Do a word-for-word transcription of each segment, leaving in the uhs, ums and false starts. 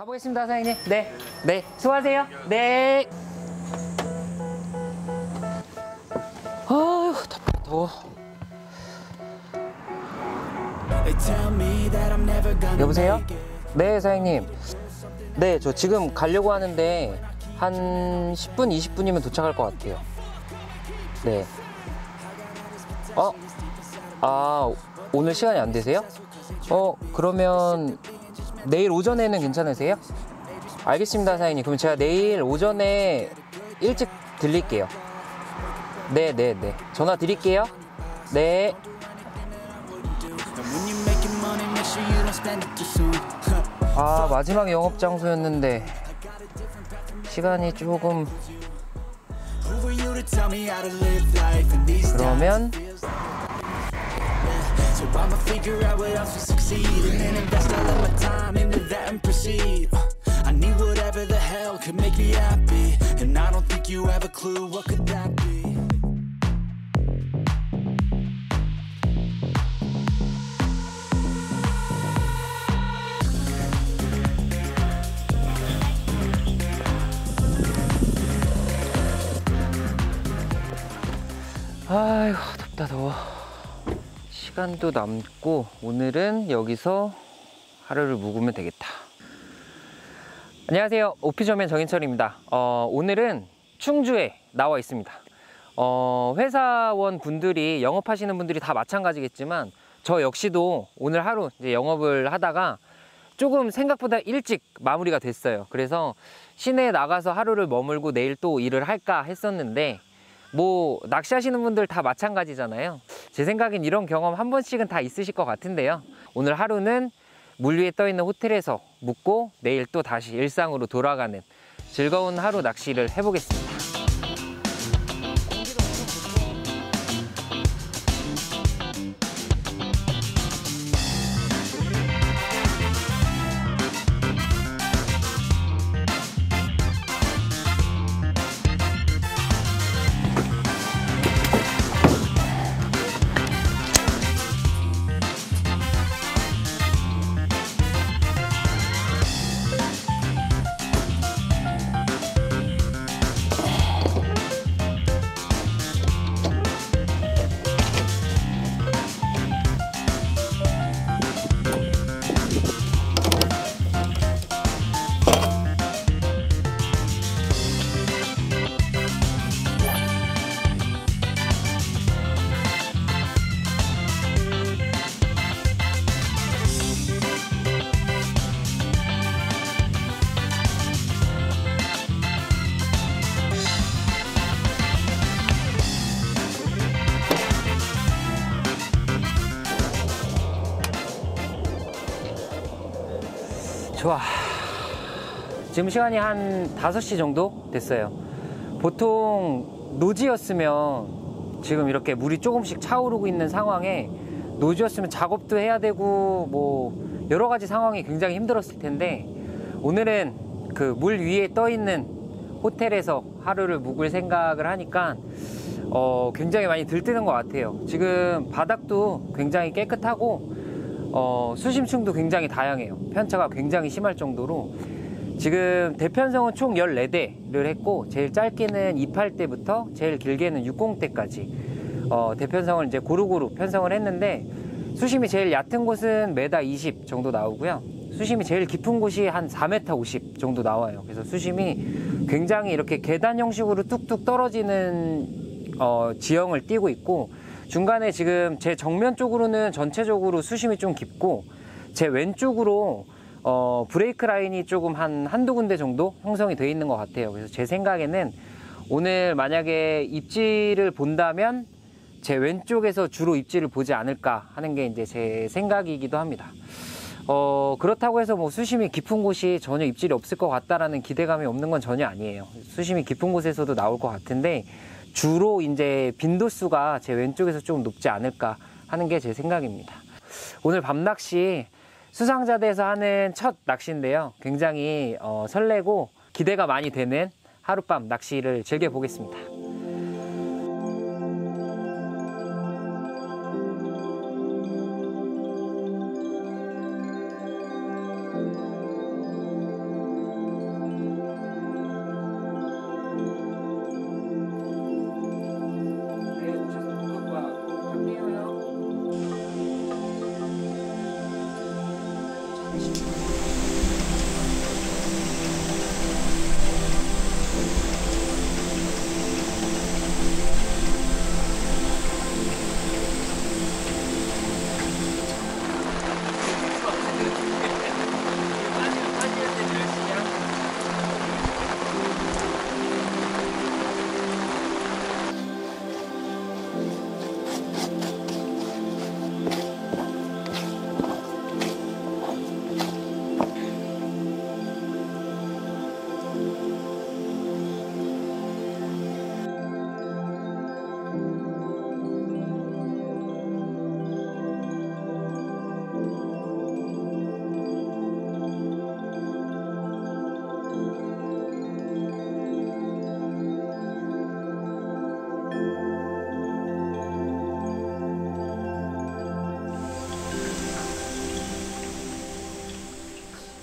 가보겠습니다, 사장님. 네, 네, 수고하세요. 네. 아휴, 덥다, 더워. 여보세요? 네, 사장님. 네, 저 지금 가려고 하는데 한 십 분, 이십 분이면 도착할 것 같아요. 네. 어? 아, 오늘 시간이 안 되세요? 어, 그러면 내일 오전에는 괜찮으세요? 알겠습니다, 사장님. 그럼 제가 내일 오전에 일찍 들릴게요. 네, 네, 네. 전화 드릴게요. 네. 아, 마지막 영업 장소였는데 시간이 조금. 그러면 So I'ma figure out what else will succeed and then invest all of my time into that and proceed. I need whatever the hell could make me happy, and I don't think you have a clue what could that be. 아이고, 덥다 더워. 시간도 남고 오늘은 여기서 하루를 묵으면 되겠다. 안녕하세요, 오피저맨 정인철입니다. 어, 오늘은 충주에 나와 있습니다. 어, 회사원 분들이, 영업하시는 분들이 다 마찬가지겠지만 저 역시도 오늘 하루 이제 영업을 하다가 조금 생각보다 일찍 마무리가 됐어요. 그래서 시내에 나가서 하루를 머물고 내일 또 일을 할까 했었는데, 뭐 낚시하시는 분들 다 마찬가지잖아요. 제 생각엔 이런 경험 한 번씩은 다 있으실 것 같은데요. 오늘 하루는 물 위에 떠 있는 호텔에서 묵고 내일 또 다시 일상으로 돌아가는 즐거운 하루 낚시를 해보겠습니다. 좋아. 지금 시간이 한 다섯 시 정도 됐어요. 보통 노지였으면 지금 이렇게 물이 조금씩 차오르고 있는 상황에, 노지였으면 작업도 해야 되고 뭐 여러 가지 상황이 굉장히 힘들었을 텐데, 오늘은 그 물 위에 떠 있는 호텔에서 하루를 묵을 생각을 하니까 어 굉장히 많이 들뜨는 것 같아요. 지금 바닥도 굉장히 깨끗하고 어, 수심층도 굉장히 다양해요. 편차가 굉장히 심할 정도로. 지금 대편성은 총 열네 대를 했고, 제일 짧게는 이십팔 대부터 제일 길게는 육십 대까지 어, 대편성을 이제 고루고루 편성을 했는데, 수심이 제일 얕은 곳은 메다 이십 정도 나오고요. 수심이 제일 깊은 곳이 한 사 미터 오십 정도 나와요. 그래서 수심이 굉장히 이렇게 계단 형식으로 뚝뚝 떨어지는 어, 지형을 띠고 있고, 중간에 지금 제 정면 쪽으로는 전체적으로 수심이 좀 깊고, 제 왼쪽으로 어 브레이크 라인이 조금 한 한두 군데 정도 형성이 되어 있는 것 같아요. 그래서 제 생각에는 오늘 만약에 입질을 본다면 제 왼쪽에서 주로 입질을 보지 않을까 하는 게 이제 제 생각이기도 합니다. 어 그렇다고 해서 뭐 수심이 깊은 곳이 전혀 입질이 없을 것 같다라는 기대감이 없는 건 전혀 아니에요. 수심이 깊은 곳에서도 나올 것 같은데, 주로 이제 빈도수가 제 왼쪽에서 좀 높지 않을까 하는 게 제 생각입니다. 오늘 밤낚시 수상자대에서 하는 첫 낚시인데요. 굉장히 어, 설레고 기대가 많이 되는 하룻밤 낚시를 즐겨보겠습니다.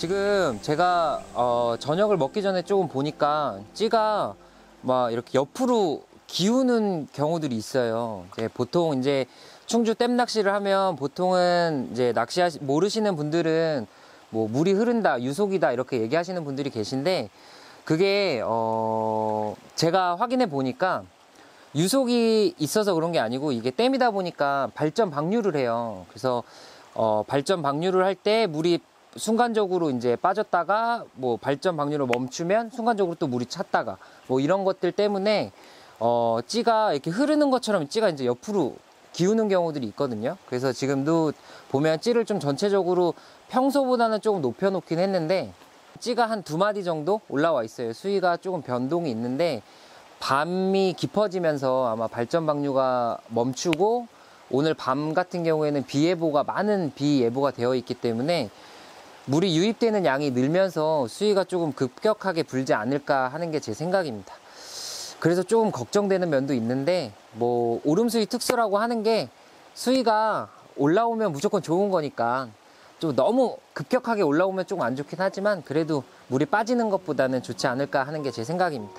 지금 제가 어, 저녁을 먹기 전에 조금 보니까 찌가 막 이렇게 옆으로 기우는 경우들이 있어요. 이제 보통 이제 충주 댐 낚시를 하면 보통은 이제 낚시 모르시는 분들은 뭐 물이 흐른다, 유속이다 이렇게 얘기하시는 분들이 계신데 그게 어 제가 확인해 보니까 유속이 있어서 그런 게 아니고 이게 댐이다 보니까 발전 방류를 해요. 그래서 어 발전 방류를 할 때 물이 순간적으로 이제 빠졌다가 뭐 발전 방류를 멈추면 순간적으로 또 물이 찼다가 뭐 이런 것들 때문에 어 찌가 이렇게 흐르는 것처럼 찌가 이제 옆으로 기우는 경우들이 있거든요. 그래서 지금도 보면 찌를 좀 전체적으로 평소보다는 조금 높여 놓긴 했는데 찌가 한 두 마디 정도 올라와 있어요. 수위가 조금 변동이 있는데 밤이 깊어지면서 아마 발전 방류가 멈추고 오늘 밤 같은 경우에는 비 예보가 많은 비 예보가 되어 있기 때문에 물이 유입되는 양이 늘면서 수위가 조금 급격하게 불지 않을까 하는 게 제 생각입니다. 그래서 조금 걱정되는 면도 있는데 뭐 오름수위 특수라고 하는 게 수위가 올라오면 무조건 좋은 거니까 좀 너무 급격하게 올라오면 조금 안 좋긴 하지만 그래도 물이 빠지는 것보다는 좋지 않을까 하는 게 제 생각입니다.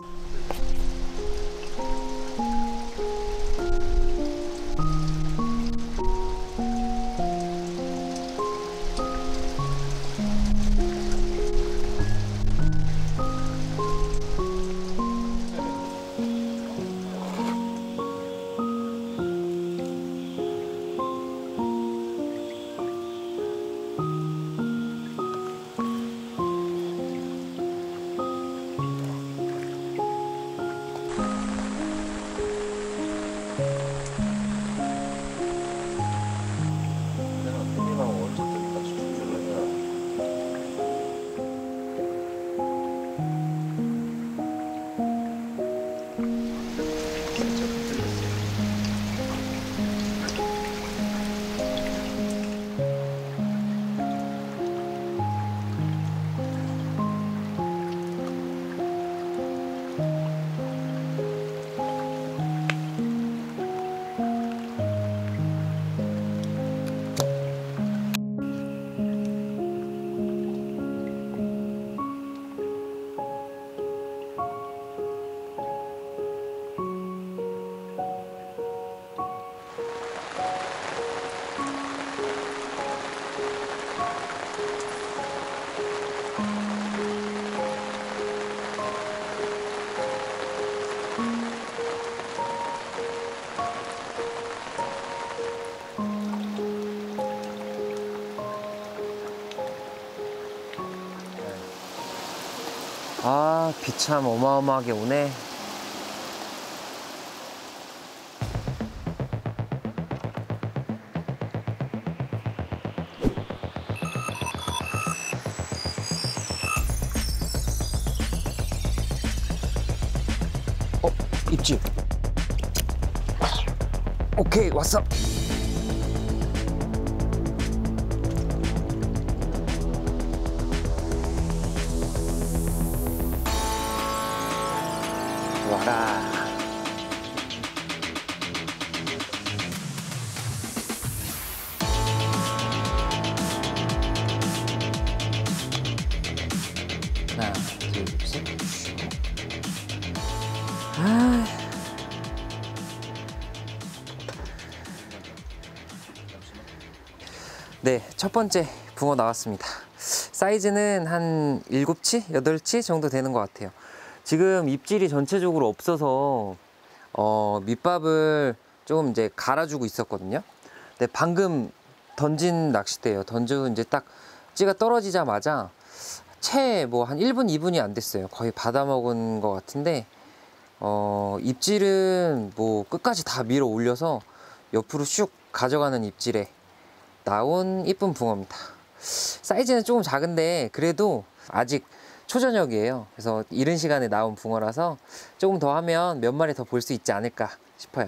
아, 비 참 어마어마하게 오네. 어, 입질. 오케이, 왔어. 와라. 하나, 둘, 셋. 아. 네, 첫 번째 붕어 나왔습니다. 사이즈는 한 일곱 치, 여덟 치 정도 되는 것 같아요. 지금 입질이 전체적으로 없어서 어, 밑밥을 조금 이제 갈아주고 있었거든요. 근데 방금 던진 낚싯대예요. 던져 이제 딱 찌가 떨어지자마자 채 뭐 한 일 분, 이 분이 안 됐어요. 거의 받아먹은 것 같은데 어, 입질은 뭐 끝까지 다 밀어 올려서 옆으로 슉 가져가는 입질에 나온 이쁜 붕어입니다. 사이즈는 조금 작은데 그래도 아직 초저녁이에요. 그래서 이른 시간에 나온 붕어라서 조금 더 하면 몇 마리 더 볼 수 있지 않을까 싶어요.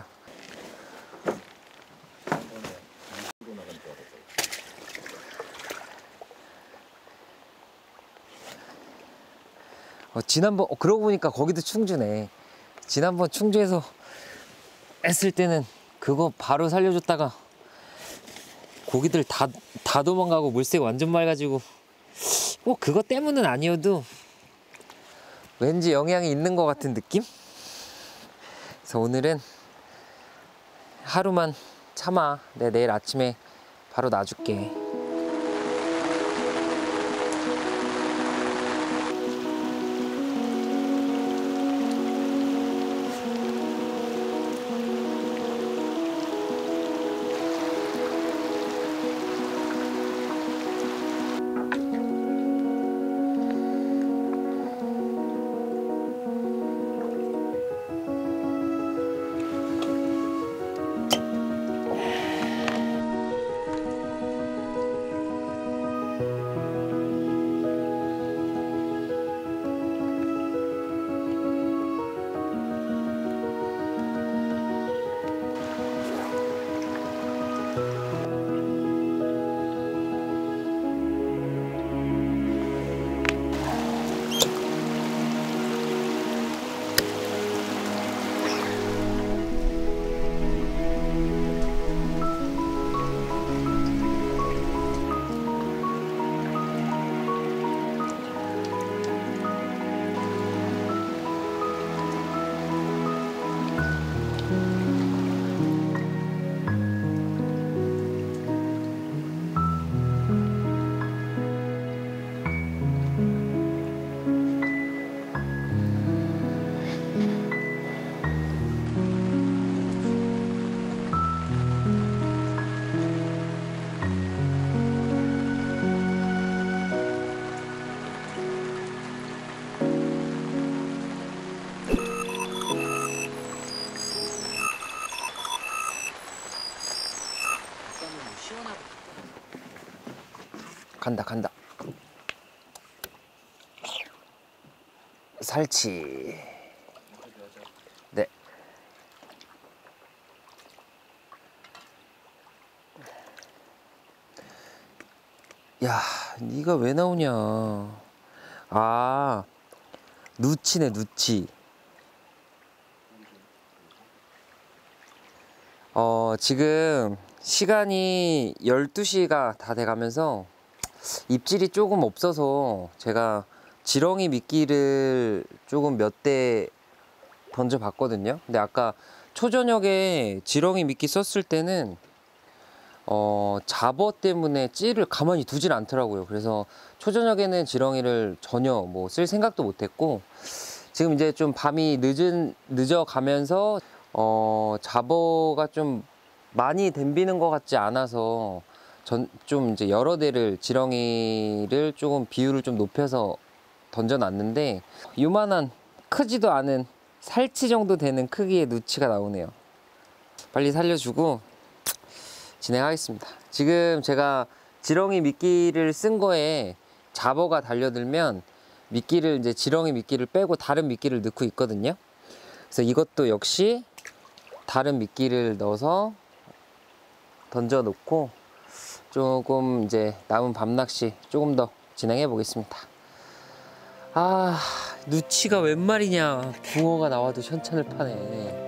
어, 지난번 어, 그러고 보니까 거기도 충주네. 지난번 충주에서 했을 때는 그거 바로 살려줬다가 고기들 다, 다 도망가고 물색 완전 맑아지고 꼭 그것 때문은 아니어도 왠지 영향이 있는 것 같은 느낌? 그래서 오늘은 하루만 참아. 내가 내일 아침에 바로 놔줄게. 간다 간다. 살치. 네. 야, 네가 왜 나오냐. 아, 누치네 누치. 어, 지금 시간이 열두 시가 다 돼가면서 입질이 조금 없어서 제가 지렁이 미끼를 조금 몇 대 던져봤거든요. 근데 아까 초저녁에 지렁이 미끼 썼을 때는 어, 잡어 때문에 찌를 가만히 두질 않더라고요. 그래서 초저녁에는 지렁이를 전혀 뭐 쓸 생각도 못했고, 지금 이제 좀 밤이 늦은 늦어가면서 어, 잡어가 좀 많이 댐비는 것 같지 않아서 전 좀 이제 여러 대를 지렁이를 조금 비율을 좀 높여서 던져놨는데, 요만한 크지도 않은 살치 정도 되는 크기의 누치가 나오네요. 빨리 살려주고 진행하겠습니다. 지금 제가 지렁이 미끼를 쓴 거에 잡어가 달려들면 미끼를 이제 지렁이 미끼를 빼고 다른 미끼를 넣고 있거든요. 그래서 이것도 역시 다른 미끼를 넣어서 던져 놓고 조금 이제 남은 밤낚시 조금 더 진행해 보겠습니다. 아, 누치가 웬 말이냐. 붕어가 나와도 현천을 파네.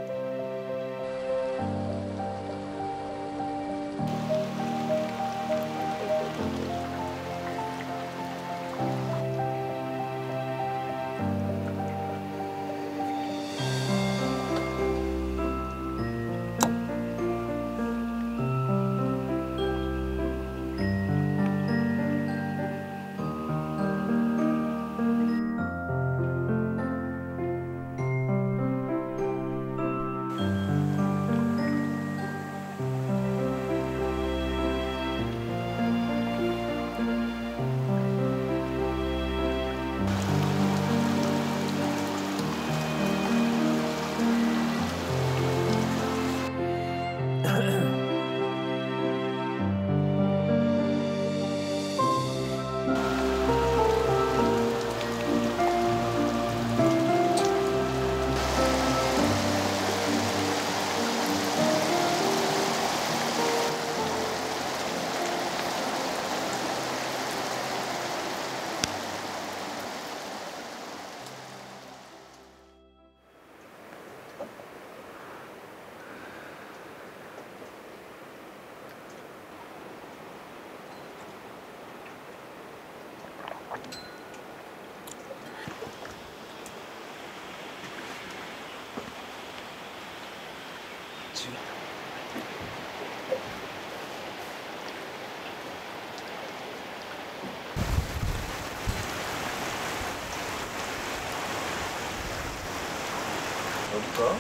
넣을까?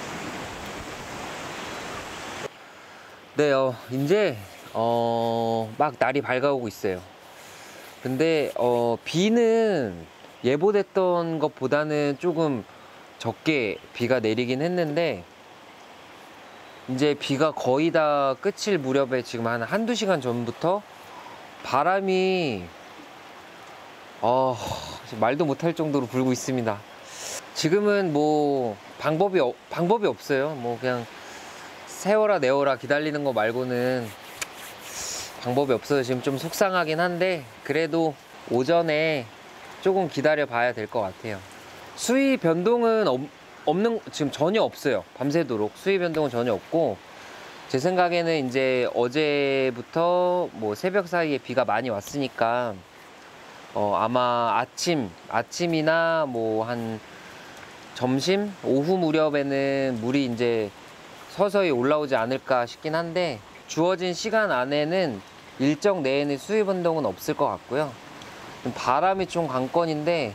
네, 어, 이제 어, 막 날이 밝아오고 있어요. 근데 어, 비는 예보됐던 것보다는 조금 적게 비가 내리긴 했는데, 이제 비가 거의 다 끝일 무렵에 지금 한 한두 시간 전부터 바람이 어, 말도 못할 정도로 불고 있습니다. 지금은 뭐 방법이 어, 방법이 없어요. 뭐 그냥 세워라 내워라 기다리는 거 말고는 방법이 없어서 지금 좀 속상하긴 한데, 그래도 오전에 조금 기다려 봐야 될 것 같아요. 수위 변동은 없, 없는 지금 전혀 없어요. 밤새도록 수위 변동은 전혀 없고, 제 생각에는 이제 어제부터 뭐 새벽 사이에 비가 많이 왔으니까 어 아마 아침 아침이나 뭐 한 점심 오후 무렵에는 물이 이제 서서히 올라오지 않을까 싶긴 한데, 주어진 시간 안에는 일정 내에는 수위 변동은 없을 것 같고요. 바람이 좀 관건인데,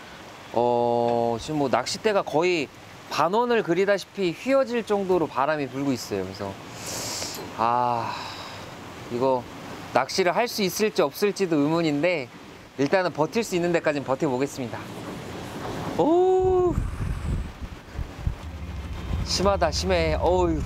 어 지금 뭐 낚싯대가 거의 반원을 그리다시피 휘어질 정도로 바람이 불고 있어요. 그래서 아, 이거 낚시를 할 수 있을지 없을지도 의문인데, 일단은 버틸 수 있는 데까지는 버텨보겠습니다. 오, 심하다 심해. 어휴.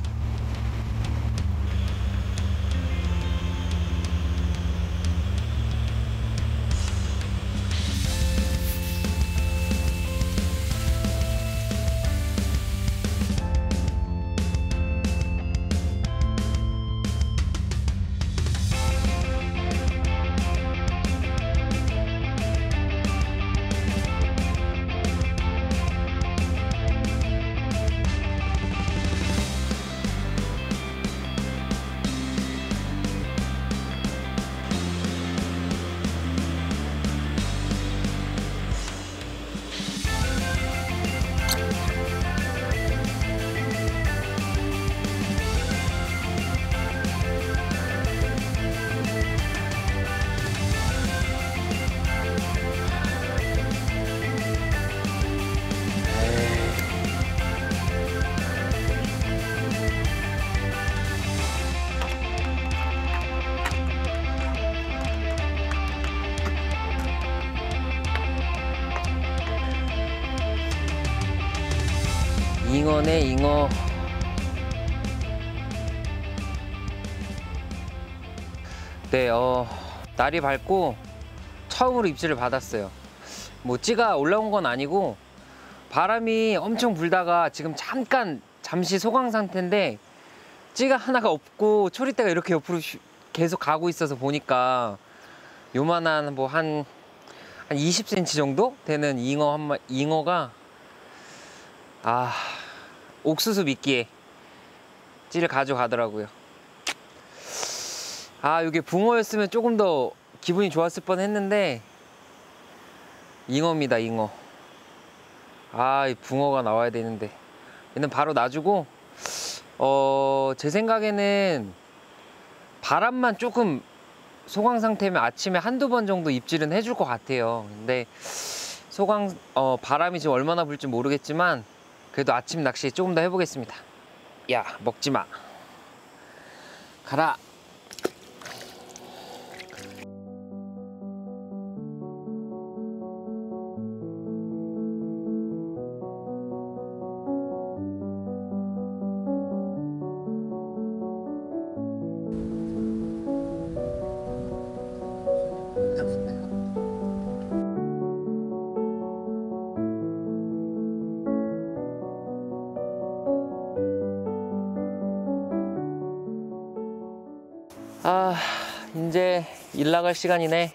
잉어네 잉어. 네, 어 날이 밝고 처음으로 입질을 받았어요. 뭐 찌가 올라온 건 아니고 바람이 엄청 불다가 지금 잠깐 잠시 소강 상태인데, 찌가 하나가 없고 초리대가 이렇게 옆으로 계속 가고 있어서 보니까 요만한 뭐 한 한 이십 센티미터 정도 되는 잉어 한 마, 잉어가 아, 옥수수 미끼에 찌를 가져가더라고요. 아, 이게 붕어였으면 조금 더 기분이 좋았을 뻔 했는데, 잉어입니다, 잉어. 아, 이 붕어가 나와야 되는데. 얘는 바로 놔주고, 어, 제 생각에는 바람만 조금 소강 상태면 아침에 한두 번 정도 입질은 해줄 것 같아요. 근데 소강, 어, 바람이 지금 얼마나 불지 모르겠지만, 그래도 아침 낚시 조금 더 해보겠습니다. 야, 먹지 마. 가라. 아, 이제 일 나갈 시간이네.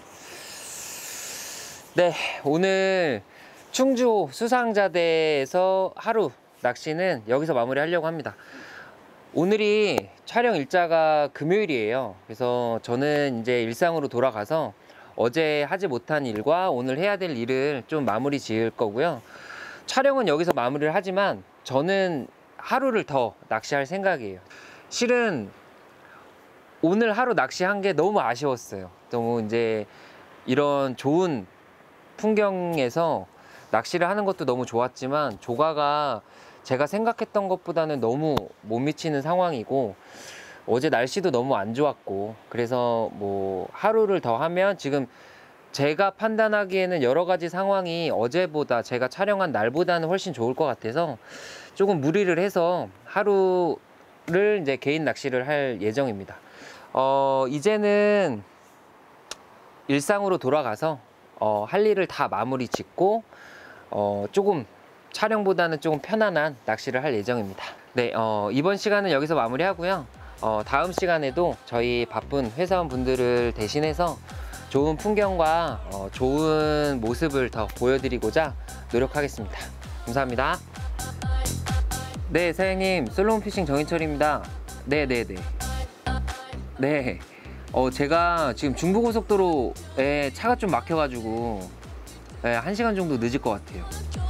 네, 오늘 충주 수상자대에서 하루 낚시는 여기서 마무리 하려고 합니다. 오늘이 촬영 일자가 금요일이에요. 그래서 저는 이제 일상으로 돌아가서 어제 하지 못한 일과 오늘 해야 될 일을 좀 마무리 지을 거고요. 촬영은 여기서 마무리를 하지만 저는 하루를 더 낚시할 생각이에요. 실은 오늘 하루 낚시한 게 너무 아쉬웠어요. 너무 이제 이런 좋은 풍경에서 낚시를 하는 것도 너무 좋았지만 조가가 제가 생각했던 것보다는 너무 못 미치는 상황이고 어제 날씨도 너무 안 좋았고 그래서 뭐 하루를 더 하면 지금 제가 판단하기에는 여러 가지 상황이 어제보다 제가 촬영한 날보다는 훨씬 좋을 것 같아서 조금 무리를 해서 하루를 이제 개인 낚시를 할 예정입니다. 어, 이제는 일상으로 돌아가서 어, 할 일을 다 마무리 짓고 어, 조금 촬영보다는 조금 편안한 낚시를 할 예정입니다. 네, 어, 이번 시간은 여기서 마무리하고요. 어, 다음 시간에도 저희 바쁜 회사원 분들을 대신해서 좋은 풍경과 어, 좋은 모습을 더 보여드리고자 노력하겠습니다. 감사합니다. 네, 사장님, 솔로몬피싱 정인철입니다. 네네네. 네, 어, 제가 지금 중부고속도로에 차가 좀 막혀가지고 네, 한 시간 정도 늦을 것 같아요.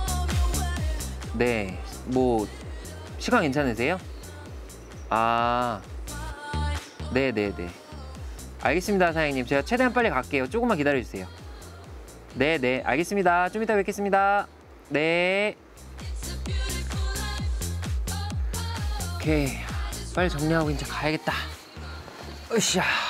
네, 뭐 시간 괜찮으세요? 아, 네네네. 알겠습니다, 사장님. 제가 최대한 빨리 갈게요. 조금만 기다려주세요. 네네, 알겠습니다. 좀 이따 뵙겠습니다. 네. 오케이, 빨리 정리하고 이제 가야겠다. 으쌰.